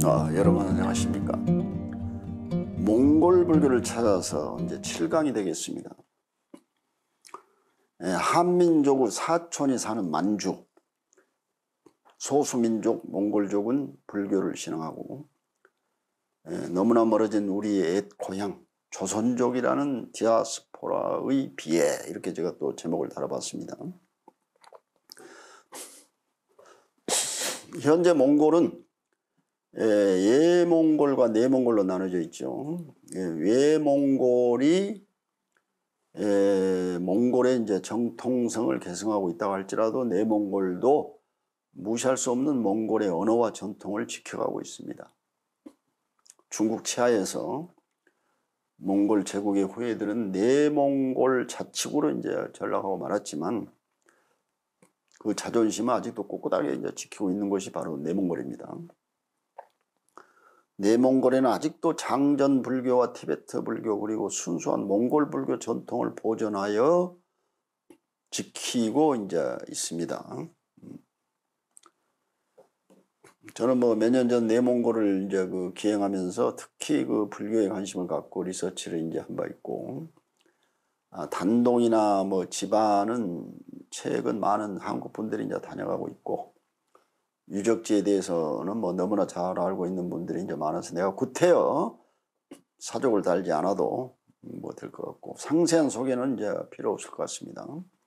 여러분 안녕하십니까? 몽골 불교를 찾아서 이제 7강이 되겠습니다. 한민족의 사촌이 사는 만주, 소수민족 몽골족은 불교를 신앙하고 너무나 멀어진 우리의 옛 고향 조선족이라는 디아스포라의 비애, 이렇게 제가 또 제목을 달아봤습니다. 현재 몽골은 예몽골과 내몽골로 나눠져 있죠. 외몽골이 몽골의 이제 정통성을 계승하고 있다고 할지라도 내몽골도 무시할 수 없는 몽골의 언어와 전통을 지켜가고 있습니다. 중국 치하에서 몽골 제국의 후예들은 내몽골 자치구로 이제 전락하고 말았지만 그 자존심은 아직도 꼿꼿하게 이제 지키고 있는 것이 바로 내몽골입니다. 내몽골에는 아직도 장전 불교와 티베트 불교 그리고 순수한 몽골 불교 전통을 보존하여 지키고 이제 있습니다. 저는 뭐 몇 년 전 내몽골을 이제 기행하면서 특히 그 불교에 관심을 갖고 리서치를 이제 한 바 있고, 단동이나 뭐 지반은 최근 많은 한국 분들이 이제 다녀가고 있고, 유적지에 대해서는 뭐 너무나 잘 알고 있는 분들이 이제 많아서 내가 구태여 사족을 달지 않아도 뭐 될 것 같고, 상세한 소개는 이제 필요 없을 것 같습니다.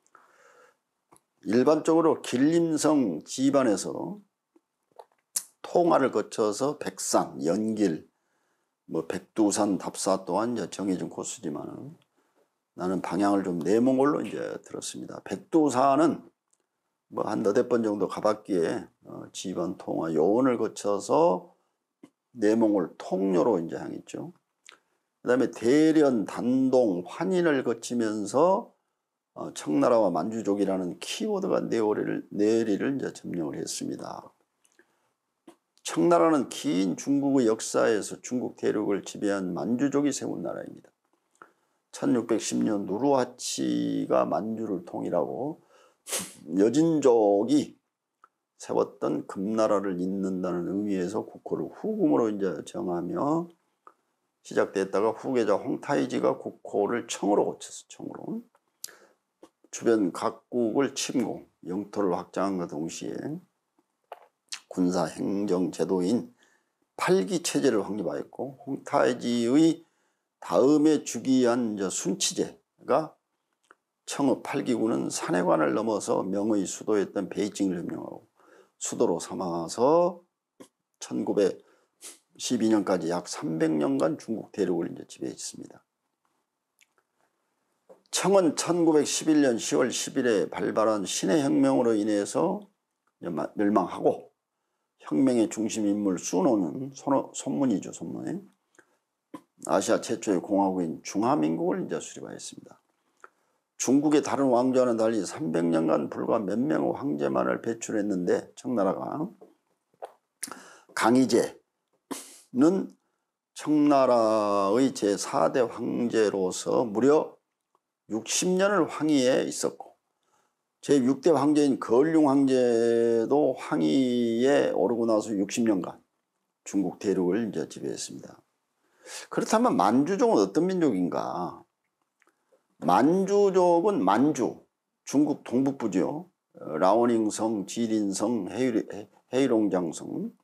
일반적으로 길림성 지반에서 통화를 거쳐서 백산, 연길, 뭐 백두산, 답사 또한 이제 정해진 코스지만 나는 방향을 좀 내몽골로 이제 들었습니다. 백두산은 뭐 한 너댓 번 정도 가봤기에 지반, 통화, 요원을 거쳐서 내몽골 통로로 이제 향했죠. 그 다음에 대련, 단동, 환인을 거치면서 청나라와 만주족이라는 키워드가 내리를 이제 점령을 했습니다. 청나라는 긴 중국의 역사에서 중국 대륙을 지배한 만주족이 세운 나라입니다. 1610년 누르하치가 만주를 통일하고 여진족이 세웠던 금나라를 잇는다는 의미에서 국호를 후금으로 이제 정하며 시작됐다가 후계자 홍타이지가 국호를 청으로 고쳤어. 청으로. 주변 각국을 침공, 영토를 확장한과 동시에 군사 행정 제도인 팔기 체제를 확립하였고, 홍타이지의 다음에 즉위한 순치제가 청의 팔기군은 산해관을 넘어서 명의 수도였던 베이징을 점령하고 수도로 삼아서 1912년까지 약 300년간 중국 대륙을 이제 지배했습니다. 청은 1911년 10월 10일에 발발한 신해혁명으로 인해서 멸망하고, 혁명의 중심 인물 순호는 손문이죠. 손문. 아시아 최초의 공화국인 중화민국을 이제 수립하였습니다. 중국의 다른 왕조와는 달리 300년간 불과 몇 명의 황제만을 배출했는데, 청나라가 강희제는 청나라의 제4대 황제로서 무려 60년을 황위에 있었고, 제6대 황제인 거을융 황제도 황위에 오르고 나서 60년간 중국 대륙을 이제 지배했습니다. 그렇다면 만주족은 어떤 민족인가? 만주족은 만주, 중국 동북부죠. 라오닝성, 지린성, 헤이롱장성.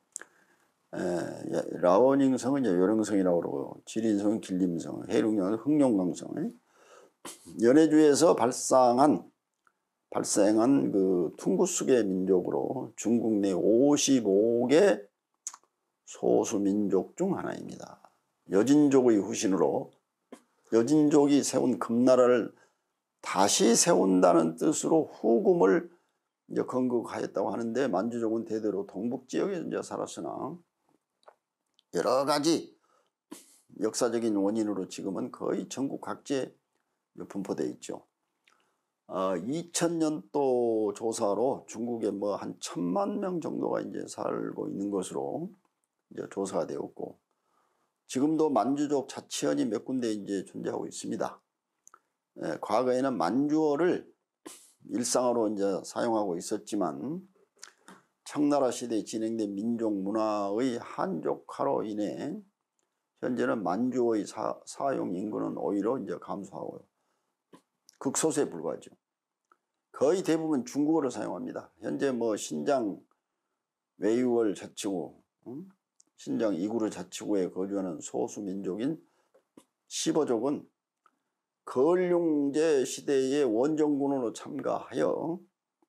라오닝성은 이제 요령성이라고 그러고, 지린성은 길림성, 헤이롱장성은 흑룡강성. 연해주에서 발생한 그 퉁구스계 민족으로 중국 내 55개 소수민족 중 하나입니다. 여진족의 후신으로 여진족이 세운 금나라를 다시 세운다는 뜻으로 후금을 이제 건국하였다고 하는데, 만주족은 대대로 동북지역에 이제 살았으나 여러 가지 역사적인 원인으로 지금은 거의 전국 각지에 분포되어 있죠. 2000년도 조사로 중국에 뭐 한 1000만 명 정도가 이제 살고 있는 것으로 이제 조사가 되었고, 지금도 만주족 자치현이 몇 군데 이제 존재하고 있습니다. 과거에는 만주어를 일상어로 이제 사용하고 있었지만 청나라 시대에 진행된 민족 문화의 한족화로 인해 현재는 만주의 사용 인구는 오히려 이제 감소하고 극소수에 불과하죠. 거의 대부분 중국어를 사용합니다. 현재 뭐 신장 웨이월 자치구, 신장 이구르 자치구에 거주하는 소수 민족인 시버족은 거을룡제 시대의 원정군으로 참가하여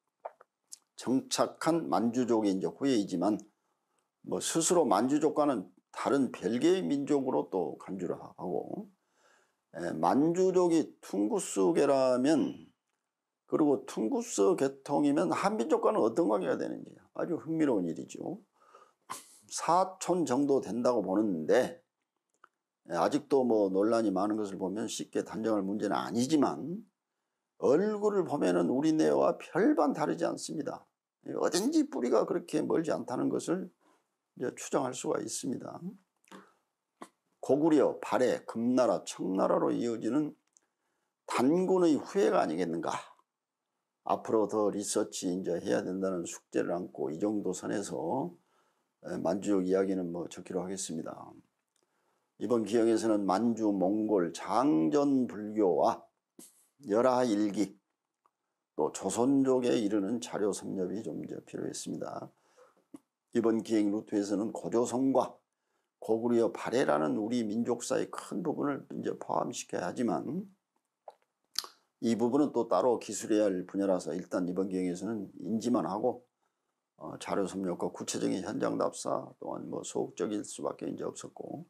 정착한 만주족의 이제 후예이지만 뭐 스스로 만주족과는 다른 별개의 민족으로 또 간주를 하고, 만주족이 퉁구스계라면, 그리고 퉁구스 계통이면 한민족과는 어떤 관계가 되는지 아주 흥미로운 일이죠. 사촌 정도 된다고 보는데 아직도 뭐 논란이 많은 것을 보면 쉽게 단정할 문제는 아니지만 얼굴을 보면은 우리네와 별반 다르지 않습니다. 어딘지 뿌리가 그렇게 멀지 않다는 것을 이제 추정할 수가 있습니다. 고구려, 발해, 금나라, 청나라로 이어지는 단군의 후예가 아니겠는가. 앞으로 더 리서치 이제 해야 된다는 숙제를 안고 이 정도 선에서 만주족 이야기는 뭐 적기로 하겠습니다. 이번 기형에서는 만주 몽골 장전 불교와 열하일기 또 조선족에 이르는 자료 섭렵이 좀 이제 필요했습니다. 이번 기행 루트에서는 고조선과 고구려 발해라는 우리 민족사의 큰 부분을 이제 포함시켜야 하지만 이 부분은 또 따로 기술해야 할 분야라서 일단 이번 기행에서는 인지만 하고 자료 섭렵과 구체적인 현장 답사 또한 뭐 소극적일 수밖에 이제 없었고,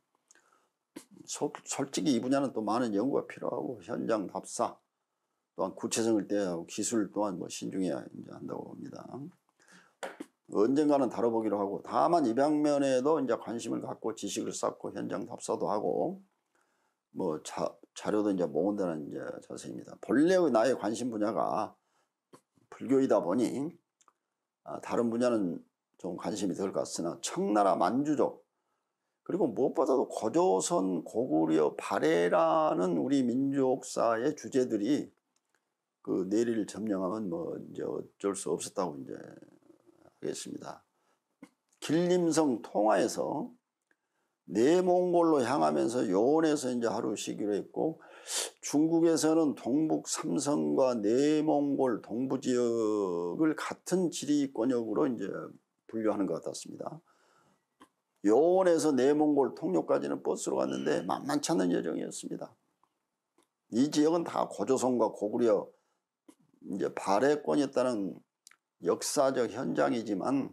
솔직히 이 분야는 또 많은 연구가 필요하고 현장 답사 또한 구체성을 떼야 하고 기술 또한 뭐 신중해야 이제 한다고 봅니다. 언젠가는 다뤄보기로 하고, 다만 입양면에도 이제 관심을 갖고 지식을 쌓고 현장 답사도 하고 뭐 자료도 이제 모은다는 이제 자세입니다. 본래의 나의 관심 분야가 불교이다 보니 다른 분야는 좀 관심이 덜 갔으나 청나라 만주족 그리고 무엇보다도 고조선 고구려 발해라는 우리 민족사의 주제들이 그 내리를 점령하면 뭐 이제 어쩔 수 없었다고 이제 하겠습니다. 길림성 통화에서 내몽골로 향하면서 요원에서 이제 하루 쉬기로 했고, 중국에서는 동북 삼성과 내몽골 동부 지역을 같은 지리권역으로 이제 분류하는 것 같았습니다. 요원에서 내몽골 통역까지는 버스로 갔는데 만만치 않은 여정이었습니다. 이 지역은 다 고조선과 고구려 이제 발해권이었다는 역사적 현장이지만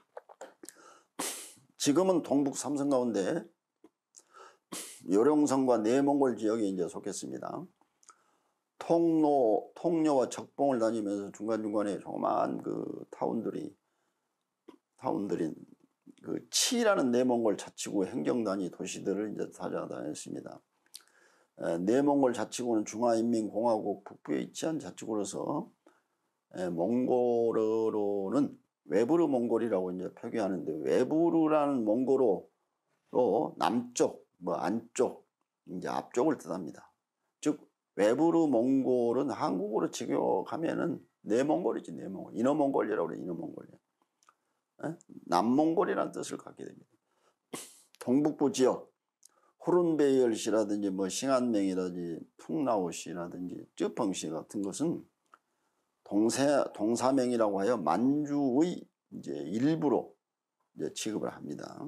지금은 동북 삼성 가운데 요령성과 내몽골 지역에 이제 속했습니다. 통로와 적봉을 다니면서 중간중간에 조그마한 그 타운들이 그 치라는 내몽골 자치구 행정단위 도시들을 이제 찾아다녔습니다. 내몽골 자치구는 중화인민공화국 북부에 위치한 자치구로서 몽골어로는 외부르 몽골이라고 이제 표기하는데, 외부르라는 몽골어로 남쪽, 뭐 안쪽, 이제 앞쪽을 뜻합니다. 즉 외부르 몽골은 한국어로 직역하면은 내몽골이지, 내몽골. 이너몽골이라고 그래, 이너몽골이야. 남몽골이라는 뜻을 갖게 됩니다. 동북부 지역, 후룬베이얼시라든지 뭐 싱안맹이라든지 퉁라오시라든지 쯔펑시 같은 것은 동사명이라고 하여 만주의 이제 일부로 이제 취급을 합니다.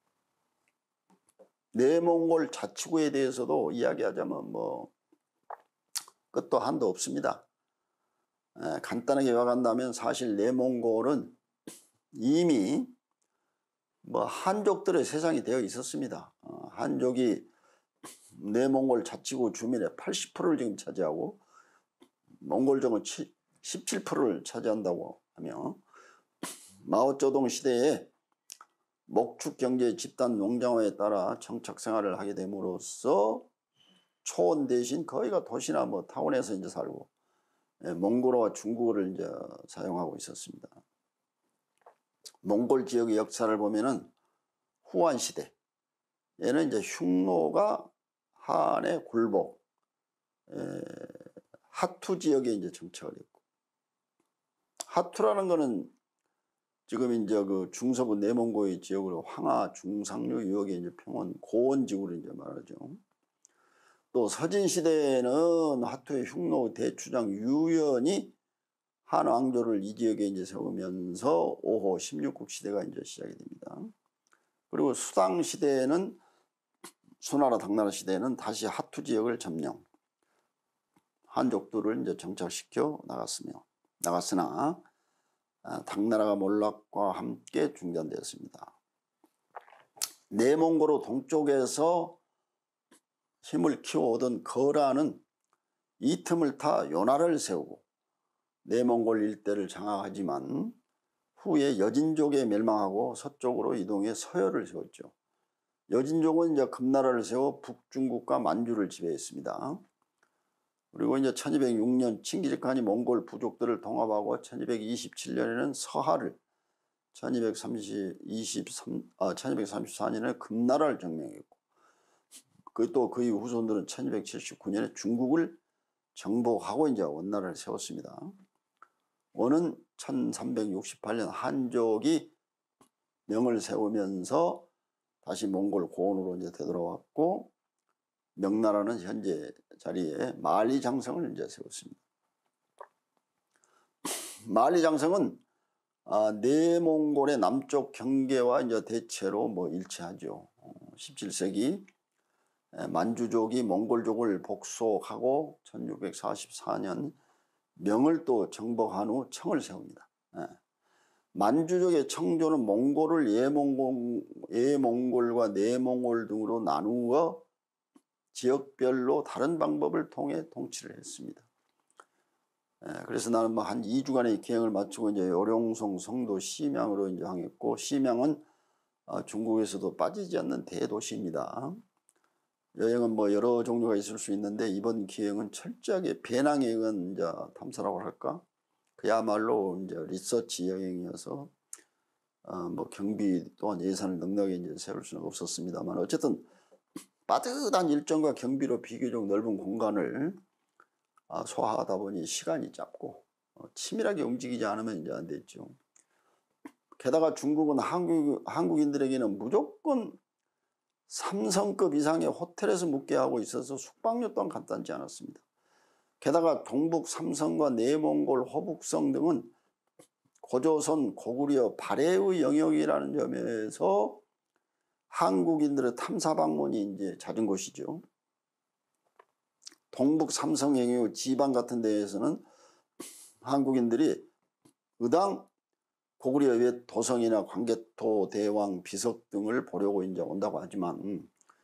내몽골 자치구에 대해서도 이야기하자면 뭐 끝도 한도 없습니다. 간단하게 요약한다면 사실 내몽골은 이미 뭐 한족들의 세상이 되어 있었습니다. 한족이 내몽골 자치구 주민의 80%를 지금 차지하고 몽골족은 17%를 차지한다고 하며, 마오쩌둥 시대에 목축 경제 집단 농장화에 따라 정착 생활을 하게 됨으로써 초원 대신 거의가 도시나 뭐 타운에서 이제 살고 몽골어와 중국어를 이제 사용하고 있었습니다. 몽골 지역의 역사를 보면은 후한 시대, 얘는 이제 흉노가 한의 굴복, 하투 지역에 이제 정착을 했고, 하투라는 거는 지금 이제 그 중서부 내몽고의 지역으로 황하 중상류 유역의 이제 평원 고원 지구를 이제 말하죠. 또 서진 시대에는 하투의 흉노 대추장 유연이 한 왕조를 이 지역에 이제 세우면서 5호 16국 시대가 이제 시작이 됩니다. 그리고 수당 시대에는 수나라 당나라 시대에는 다시 하투 지역을 점령, 한족들을 이제 정착시켜 나갔으나 당나라가 몰락과 함께 중단되었습니다. 내몽고로 동쪽에서 힘을 키워오던 거라는 이 틈을 타 요나를 세우고 내몽골 일대를 장악하지만 후에 여진족에 멸망하고 서쪽으로 이동해 서열을 세웠죠. 여진족은 이제 금나라를 세워 북중국과 만주를 지배했습니다. 그리고 이제 1206년 칭기즈칸이 몽골 부족들을 통합하고 1227년에는 서하를, 1234년에 금나라를 점령했고, 또 그의 후손들은 1279년에 중국을 정복하고 이제 원나라를 세웠습니다. 원은 1368년 한족이 명을 세우면서 다시 몽골 고원으로 이제 되돌아왔고, 명나라는 현재 자리에 만리장성을 이제 세웠습니다. 만리장성은 내몽골의 남쪽 경계와 이제 대체로 뭐 일치하죠. 17세기 만주족이 몽골족을 복속하고 1644년 명을 또 정복한 후 청을 세웁니다. 만주족의 청조는 몽골을 예몽골과 내몽골 등으로 나누어 지역별로 다른 방법을 통해 통치를 했습니다. 그래서 나는 뭐 한 2주간의 기행을 마치고 이제 요령성 성도 심양으로 이제 향했고, 심양은 중국에서도 빠지지 않는 대도시입니다. 여행은 뭐 여러 종류가 있을 수 있는데 이번 기행은 철저하게 배낭에 의한 이제 탐사라고 할까? 그야말로 이제 리서치 여행이어서 뭐 경비 또한 예산을 넉넉히 이제 세울 수는 없었습니다만, 어쨌든 빠듯한 일정과 경비로 비교적 넓은 공간을 소화하다 보니 시간이 짧고 치밀하게 움직이지 않으면 이제 안 됐죠. 게다가 중국은 한국인들에게는 무조건 3성급 이상의 호텔에서 묵게 하고 있어서 숙박료 또한 간단치 않았습니다. 게다가 동북 삼성과 내몽골 호북성 등은 고조선 고구려 발해의 영역이라는 점에서 한국인들의 탐사 방문이 이제 잦은 곳이죠. 동북 삼성행의 지방 같은 데에서는 한국인들이 의당 고구려 옛 도성이나 광개토 대왕 비석 등을 보려고 이제 온다고 하지만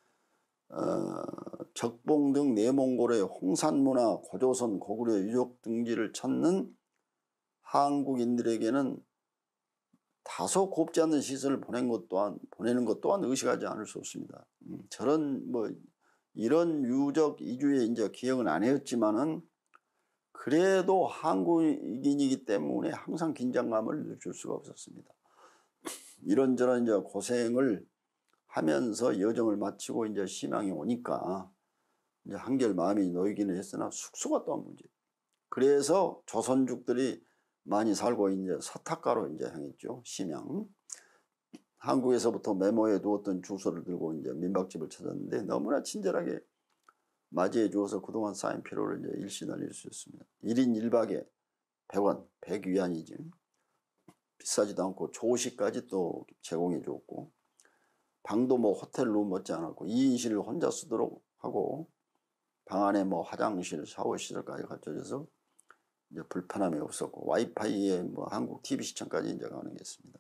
적봉 등 내몽골의 홍산문화, 고조선, 고구려 유적 등지를 찾는 한국인들에게는 다소 곱지 않는 시설을 보내는 것 또한 의식하지 않을 수 없습니다. 저런 뭐 이런 유적 이주에 이제 기억은 안 했지만은 그래도 한국인이기 때문에 항상 긴장감을 느낄 수가 없었습니다. 이런저런 이제 고생을 하면서 여정을 마치고 이제 심양에 오니까 이제 한결 마음이 놓이기는 했으나 숙소가 또한 문제. 그래서 조선족들이 많이 살고 이제 서탁가로 이제 향했죠. 심양. 한국에서부터 메모해 두었던 주소를 들고 이제 민박집을 찾았는데 너무나 친절하게 맞이해 주어서 그동안 쌓인 피로를 이제 일시 날릴 수 있습니다. 1인 1박에 100원, 100위안이지. 비싸지도 않고 조식까지 또 제공해 줬고, 방도 뭐 호텔 룸 못지 않았고 2인실을 혼자 쓰도록 하고, 방 안에 뭐 화장실, 샤워 시설까지 갖춰져서 이제 불편함이 없었고, 와이파이에 뭐 한국 TV 시청까지 이제 가능했습니다.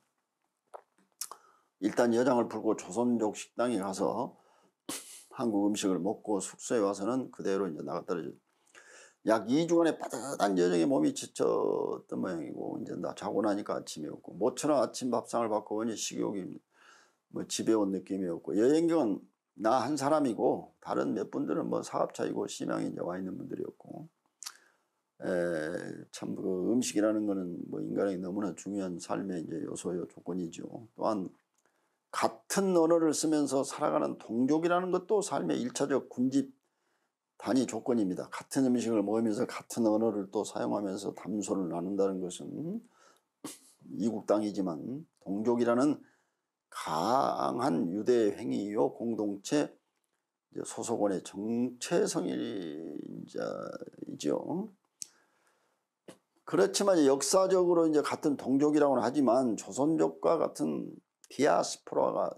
일단 여장을 풀고 조선족 식당에 가서 한국 음식을 먹고 숙소에 와서는 그대로 이제 나가 떨어져. 약 2주간의 빠듯한 여정에 몸이 지쳤던 모양이고, 이제 나 자고 나니까 아침이었고, 모처럼 아침 밥상을 받고 보니 식욕이 뭐 집에 온 느낌이었고, 여행경은 나 한 사람이고 다른 몇 분들은 뭐 사업차이고 심양에 이제 와 있는 분들이었고, 참 그 음식이라는 거는 뭐 인간에게 너무나 중요한 삶의 이제 요소요 조건이죠. 또한 같은 언어를 쓰면서 살아가는 동족이라는 것도 삶의 1차적 군집 단위 조건입니다. 같은 음식을 먹으면서 같은 언어를 또 사용하면서 담소를 나눈다는 것은 이국 땅이지만 동족이라는 강한 유대 행위요 공동체 소속원의 정체성이죠. 그렇지만 역사적으로 이제 같은 동족이라고는 하지만 조선족과 같은 디아스포라.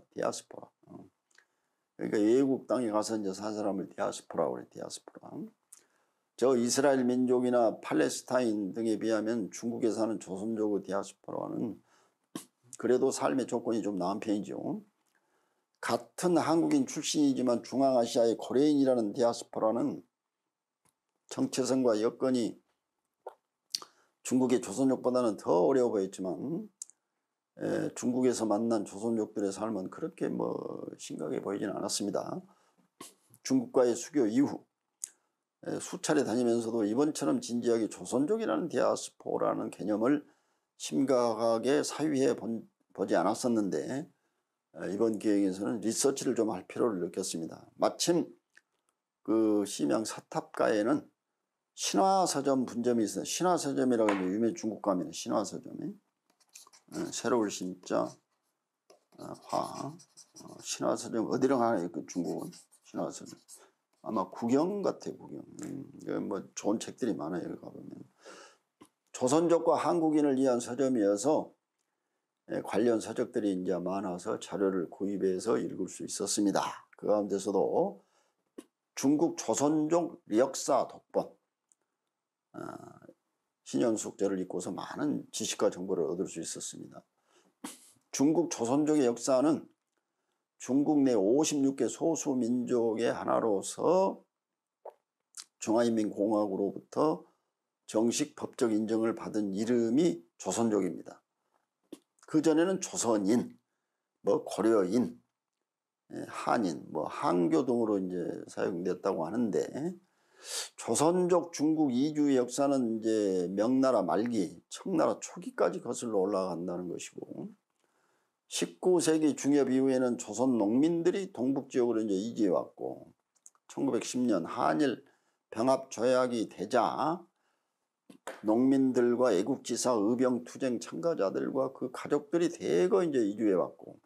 그러니까 외국 땅에 가서 이제 산 사람을 디아스포라고 그래, 디아스포라. 저 이스라엘 민족이나 팔레스타인 등에 비하면 중국에 사는 조선족의 디아스포라는 그래도 삶의 조건이 좀 나은 편이죠. 같은 한국인 출신이지만 중앙아시아의 고려인이라는 디아스포라는 정체성과 여건이 중국의 조선족보다는 더 어려워 보였지만 중국에서 만난 조선족들의 삶은 그렇게 심각해 보이지는 않았습니다. 중국과의 수교 이후 수차례 다니면서도 이번처럼 진지하게 조선족이라는 디아스포라는 개념을 심각하게 사유해 보지 않았었는데 이번 기획에서는 리서치를 좀 할 필요를 느꼈습니다. 마침 그 심양 사탑가에는 신화서점 분점이 있어요. 신화서점이라고 이제 유명 중국 가면 신화서점이 새로울 신자 화 신화서점 어디로 가나요? 그 중국은 신화서점 아마 구경 같아 구경. 좋은 책들이 많아요. 여기 가보면 조선족과 한국인을 위한 서점이어서 관련 서적들이 이제 많아서 자료를 구입해서 읽을 수 있었습니다. 그 가운데서도 중국 조선족 역사 독본 신현숙제를 읽고서 많은 지식과 정보를 얻을 수 있었습니다. 중국 조선족의 역사는 중국 내 56개 소수민족의 하나로서 중화인민공화국으로부터 정식 법적 인정을 받은 이름이 조선족입니다. 그전에는 조선인, 고려인, 한인, 한교 등으로 이제 사용됐다고 하는데 조선족 중국 이주의 역사는 이제 명나라 말기, 청나라 초기까지 거슬러 올라간다는 것이고 19세기 중엽 이후에는 조선 농민들이 동북 지역으로 이제 이주해 왔고 1910년 한일 병합 조약이 되자 농민들과 애국지사 의병 투쟁 참가자들과 그 가족들이 대거 이제 이주해 왔고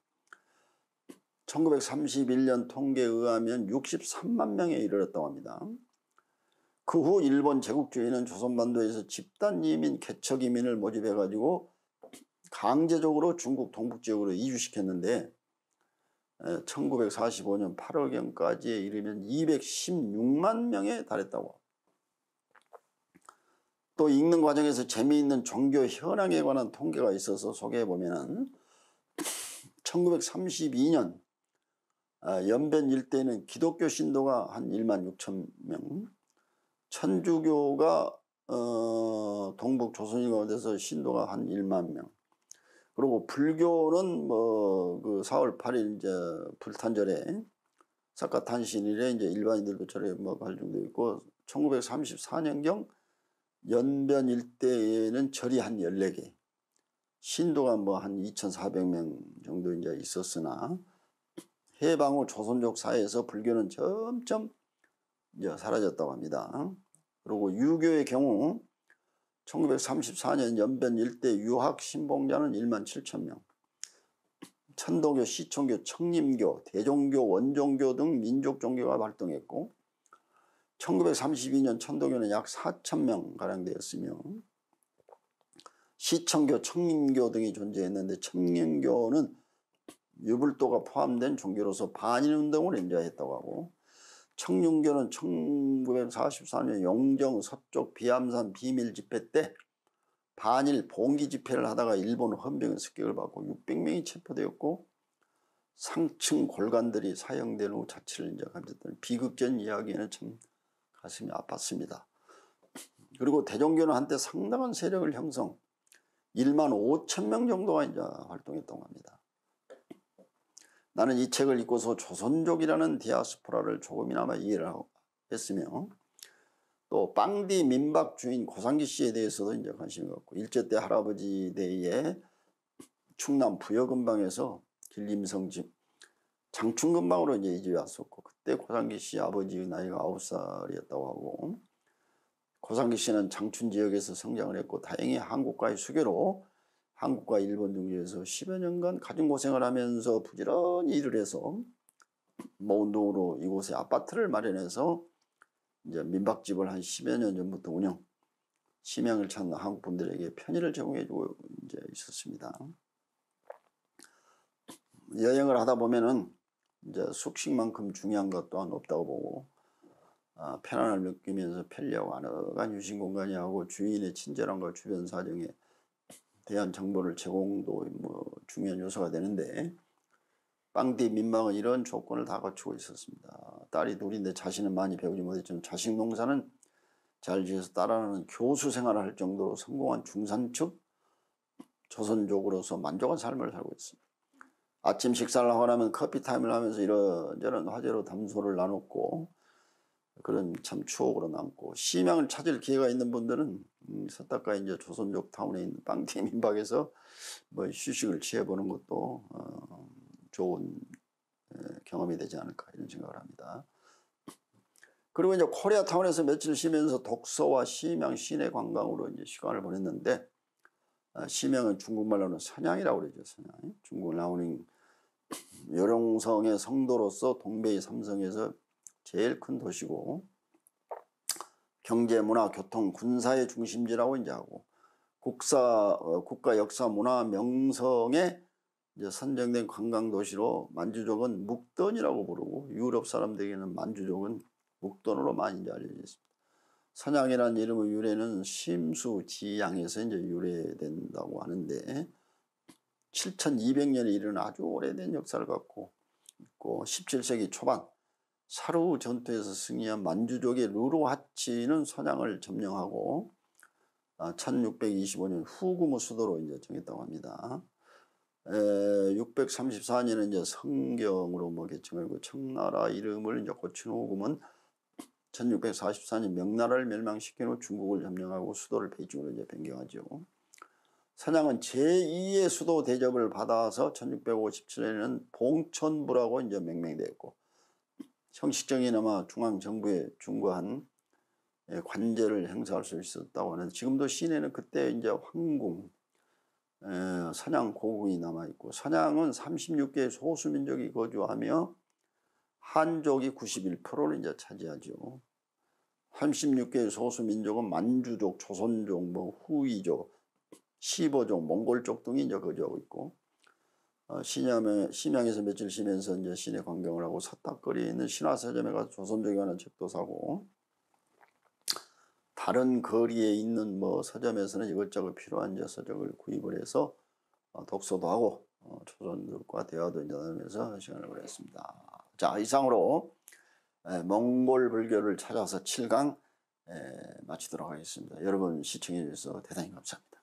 1931년 통계에 의하면 63만 명에 이르렀다고 합니다. 그 후 일본 제국주의는 조선반도에서 집단 이민, 개척 이민을 모집해 가지고 강제적으로 중국 동북지역으로 이주시켰는데 1945년 8월경까지에 이르면 216만 명에 달했다고. 또 읽는 과정에서 재미있는 종교 현황에 관한 통계가 있어서 소개해보면 1932년 연변 일대에는 기독교 신도가 한 1만 6천 명, 천주교가 동북 조선인 가운데서 신도가 한 1만 명, 그리고 불교는 그 4월 8일 이제 불탄절에 사카탄신일에 이제 일반인들도 절에 할 정도 있고 1934년경 연변 일대에는 절이 한 14개, 신도가 한 2,400명 정도 이제 있었으나 해방 후 조선족 사회에서 불교는 점점 이제 사라졌다고 합니다. 그리고 유교의 경우 1934년 연변 일대 유학 신봉자는 1만 7천 명, 천도교, 시총교, 청림교, 대종교, 원종교 등 민족 종교가 활동했고 1932년 천도교는 약 4천 명 가량 되었으며 시청교, 청림교 등이 존재했는데 청림교는 유불도가 포함된 종교로서 반일운동을 인자했다고 하고 청림교는 1944년 용정 서쪽 비암산 비밀 집회 때 반일 봉기 집회를 하다가 일본 헌병의 습격을 받고 600명이 체포되었고 상층 골간들이 사형된 후 자치를 인정하셨던 비극적인 이야기에는 참 가슴이 아팠습니다. 그리고 대종교는 한때 상당한 세력을 형성 1만 5천 명 정도가 이제 활동했다고 합니다. 나는 이 책을 읽고서 조선족이라는 디아스포라를 조금이나마 이해를 했으며 또 빵디 민박 주인 고상기 씨에 대해서도 이제 관심이 갖고 일제 때 할아버지 대에 충남 부여근방에서 길림성 집 장충근방으로 이제 이주해 왔었고 그때 고상기 씨 아버지의 나이가 9살이었다고 하고 고상기 씨는 장춘 지역에서 성장을 했고 다행히 한국과의 수교로 한국과 일본 등지에서 10여 년간 가진 고생을 하면서 부지런히 일을 해서 모은 돈으로 이곳에 아파트를 마련해서 이제 민박집을 한 10여 년 전부터 운영, 심양을 찾는 한국 분들에게 편의를 제공해주고 이제 있었습니다. 여행을 하다 보면은 이제 숙식만큼 중요한 것 또한 없다고 보고, 편안함을 느끼면서 편리하고 아늑한 유심 공간이 하고 주인의 친절함과 주변 사정에 대한 정보를 제공도 뭐 중요한 요소가 되는데, 빵디 민박은 이런 조건을 다 갖추고 있었습니다. 딸이 둘인데 자신은 많이 배우지 못했지만 자식 농사는 잘 지어서 따라하는 교수 생활을 할 정도로 성공한 중산층 조선족으로서 만족한 삶을 살고 있습니다. 아침 식사를 하고 나면 커피 타임을 하면서 이런저런 화제로 담소를 나눴고, 그런 참 추억으로 남고, 심양을 찾을 기회가 있는 분들은 서딱가 이제 조선족 타운에 있는 빵디 민박에서 뭐 휴식을 취해보는 것도 좋은 경험이 되지 않을까 이런 생각을 합니다. 그리고 이제 코리아타운에서 며칠 쉬면서 독서와 심양 시내 관광으로 이제 시간을 보냈는데, 심양은 중국말로는 선양이라고 그러죠. 선양. 중국 라오닝 요령성의 성도로서 동베이 삼성에서 제일 큰 도시고, 경제, 문화, 교통, 군사의 중심지라고 이제 하고, 국가 역사, 문화, 명성에 이제 선정된 관광 도시로 만주족은 묵던이라고 부르고, 유럽 사람들에게는 만주족은 묵던으로 많이 이제 알려져 있습니다. 선양이라는 이름의 유래는 심수지양에서 이제 유래된다고 하는데, 7200년에 이르는 아주 오래된 역사를 갖고 있고, 17세기 초반 사루 전투에서 승리한 만주족의 루루하치는 선양을 점령하고 1625년 후구무 수도로 이제 정했다고 합니다. 634년에 이제 성경으로 뭐 개칭하고 청나라 이름을 이제 고친 후금은 1644년 명나라를 멸망시킨 후 중국을 점령하고 수도를 베이징으로 이제 변경하죠. 선양은 제2의 수도 대접을 받아서 1657년에는 봉천부라고 이제 명명되었고, 형식적이나마 중앙정부에 중거한 관제를 행사할 수 있었다고 하는데, 지금도 시내는 그때 이제 황궁, 선양 고궁이 남아있고, 선양은 36개의 소수민족이 거주하며 한족이 91%를 이제 차지하죠. 36개의 소수민족은 만주족, 조선족, 뭐 후이족, 시버족, 몽골족 등이 이제 거주하고 있고, 심양에서 며칠 쉬면서 이제 시내 관광을 하고, 서딱거리에 있는 신화서점에 가서 조선족에 관한 책도 사고, 다른 거리에 있는 뭐 서점에서는 이것저것 필요한 이제 서적을 구입을 해서 독서도 하고 조선족과 대화도 이제 나누면서 시간을 보냈습니다. 자, 이상으로 몽골 불교를 찾아서 7강 마치도록 하겠습니다. 여러분 시청해 주셔서 대단히 감사합니다.